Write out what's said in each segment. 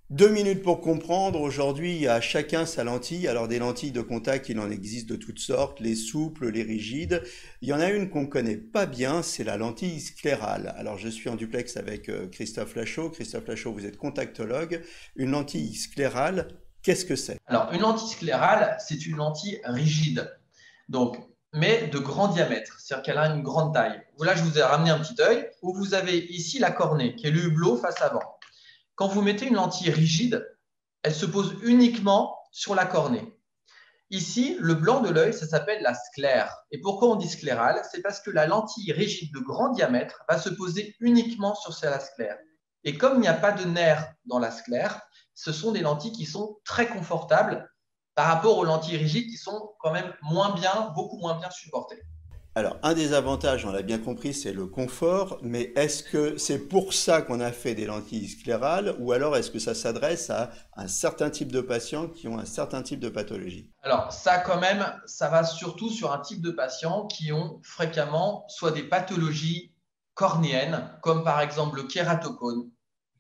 2 minutes pour comprendre. Aujourd'hui, à chacun sa lentille. Alors, des lentilles de contact, il en existe de toutes sortes, les souples, les rigides. Il y en a une qu'on connaît pas bien, c'est la lentille sclérale. Alors, je suis en duplex avec Christophe Lachaud. Christophe Lachaud, vous êtes contactologue. Une lentille sclérale, qu'est-ce que c'est? Alors, une lentille sclérale, c'est une lentille rigide, donc, mais de grand diamètre, c'est-à-dire qu'elle a une grande taille. Là, je vous ai ramené un petit œil où vous avez ici la cornée, qui est le hublot face avant. Quand vous mettez une lentille rigide, elle se pose uniquement sur la cornée. Ici, le blanc de l'œil, ça s'appelle la sclère. Et pourquoi on dit sclérale? C'est parce que la lentille rigide de grand diamètre va se poser uniquement sur la sclère. Et comme il n'y a pas de nerf dans la sclère, ce sont des lentilles qui sont très confortables par rapport aux lentilles rigides qui sont quand même moins bien, beaucoup moins bien supportées. Alors, un des avantages, on l'a bien compris, c'est le confort, mais est-ce que c'est pour ça qu'on a fait des lentilles sclérales, ou alors est-ce que ça s'adresse à un certain type de patients qui ont un certain type de pathologie? Alors, ça, quand même, ça va surtout sur un type de patients qui ont fréquemment soit des pathologies cornéennes, comme par exemple le kératocone,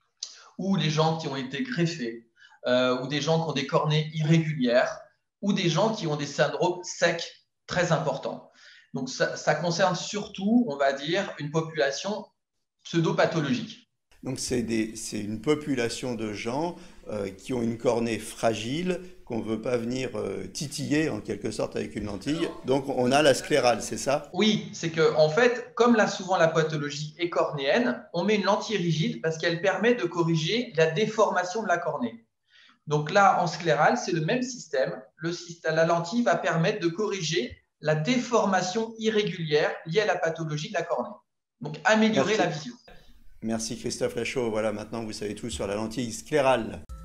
ou les gens qui ont été greffés, ou des gens qui ont des cornées irrégulières, ou des gens qui ont des syndromes secs très importants. Donc, ça concerne surtout, on va dire, une population pseudopathologique. Donc c'est une population de gens qui ont une cornée fragile, qu'on ne veut pas venir titiller en quelque sorte avec une lentille. Donc on a la sclérale, c'est ça? Oui, c'est que en fait, comme là souvent la pathologie est cornéenne, on met une lentille rigide parce qu'elle permet de corriger la déformation de la cornée. Donc là, en sclérale, c'est le même système. La lentille va permettre de corriger la déformation irrégulière liée à la pathologie de la cornée. Donc améliorer la Merci. vision. Merci Christophe Lachaud. Voilà, maintenant vous savez tout sur la lentille sclérale.